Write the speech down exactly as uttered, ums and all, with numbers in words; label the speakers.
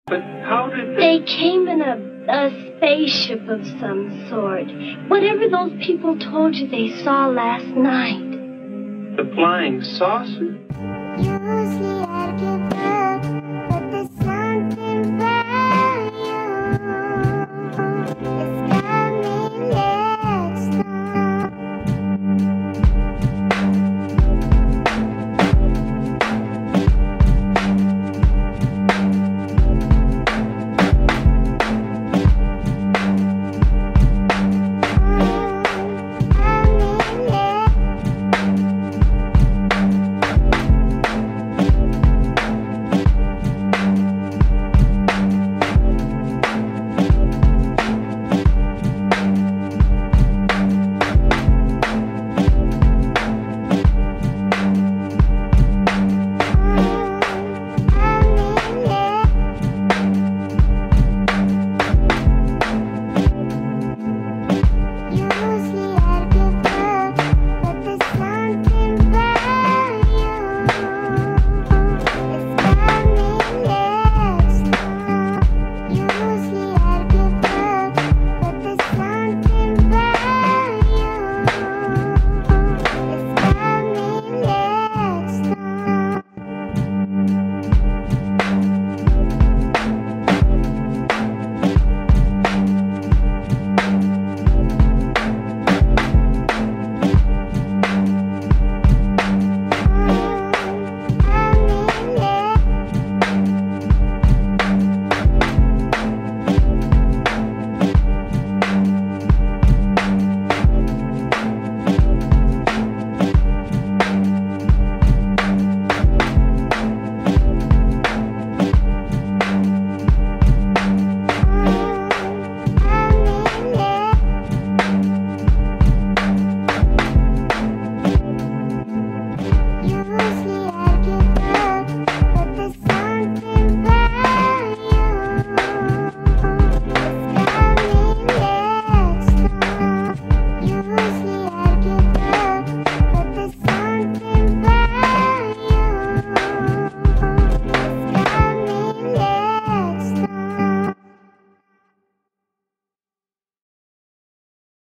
Speaker 1: But how did they...
Speaker 2: They came in a, a spaceship of some sort. Whatever those people told you they saw last night.
Speaker 1: The flying saucer?
Speaker 3: Usually